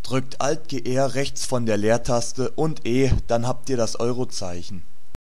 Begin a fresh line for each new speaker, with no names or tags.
Drückt Alt-GR rechts von der Leertaste und E, dann habt ihr das Eurozeichen